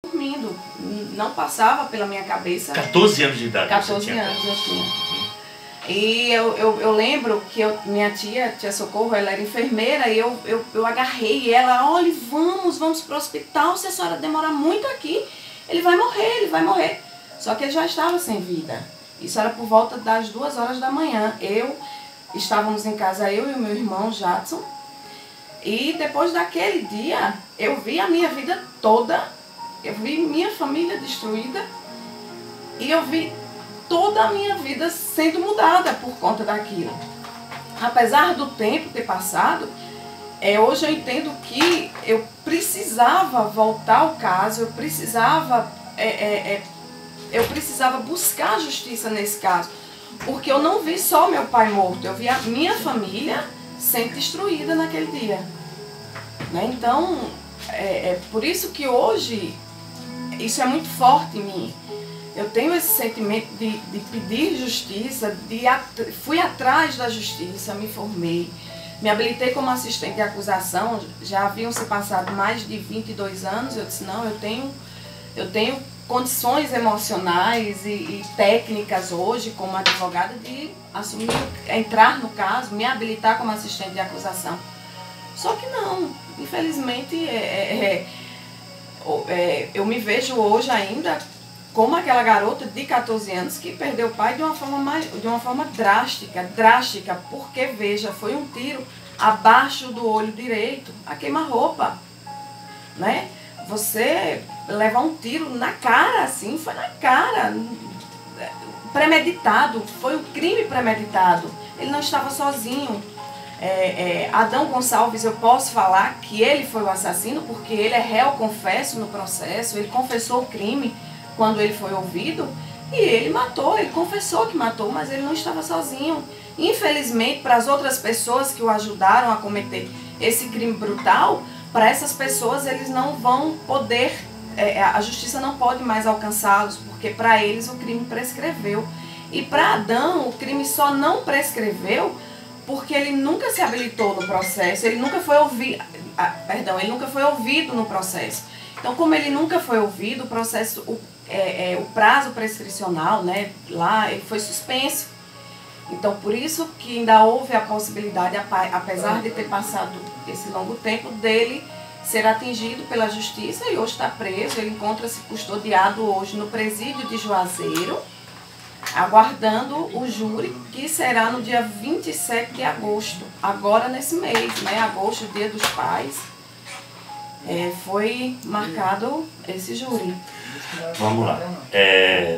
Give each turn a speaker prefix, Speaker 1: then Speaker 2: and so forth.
Speaker 1: dormindo, não passava pela minha cabeça.
Speaker 2: 14 anos de idade.
Speaker 1: 14 anos eu tinha. E eu lembro que minha tia Socorro, ela era enfermeira e eu agarrei ela, olha, vamos para o hospital, se a senhora demorar muito aqui, ele vai morrer. Só que ele já estava sem vida. Isso era por volta das 2 horas da manhã. Estávamos em casa, eu e o meu irmão Jadson, e depois daquele dia, eu vi a minha vida toda, eu vi minha família destruída, e eu vi toda a minha vida sendo mudada por conta daquilo. Apesar do tempo ter passado, hoje eu entendo que eu precisava voltar ao caso, eu precisava buscar a justiça nesse caso, porque eu não vi só meu pai morto, eu vi a minha família sendo destruída naquele dia. Né? Então, por isso que hoje, isso é muito forte em mim. Eu tenho esse sentimento de pedir justiça, fui atrás da justiça, me formei, me habilitei como assistente de acusação, já haviam se passado mais de 22 anos, eu disse, não, eu tenho condições emocionais e técnicas hoje, como advogada, de assumir, entrar no caso, me habilitar como assistente de acusação. Só que não, infelizmente, eu me vejo hoje ainda como aquela garota de 14 anos que perdeu o pai de uma forma drástica, porque, veja, foi um tiro abaixo do olho direito, a queima-roupa, né? Você levar um tiro na cara, assim, foi na cara, premeditado, foi um crime premeditado, ele não estava sozinho. Adão Gonçalves, eu posso falar que ele foi o assassino, porque ele é réu confesso no processo, ele confessou o crime quando ele foi ouvido, e ele matou, ele confessou que matou, mas ele não estava sozinho. Infelizmente, para as outras pessoas que o ajudaram a cometer esse crime brutal, para essas pessoas eles não vão poder, a justiça não pode mais alcançá-los, porque para eles o crime prescreveu. E para Adão o crime só não prescreveu porque ele nunca se habilitou no processo, ele nunca foi ouvido, ele nunca foi ouvido no processo. Então, como ele nunca foi ouvido, o processo, o prazo prescricional, né, lá, ele foi suspenso. Então, por isso que ainda houve a possibilidade, apesar de ter passado esse longo tempo, dele ser atingido pela justiça, e hoje está preso. Ele encontra-se custodiado hoje no presídio de Juazeiro, aguardando o júri, que será no dia 27 de agosto, agora nesse mês, né, agosto, Dia dos Pais. Foi marcado esse júri.
Speaker 2: Vamos lá.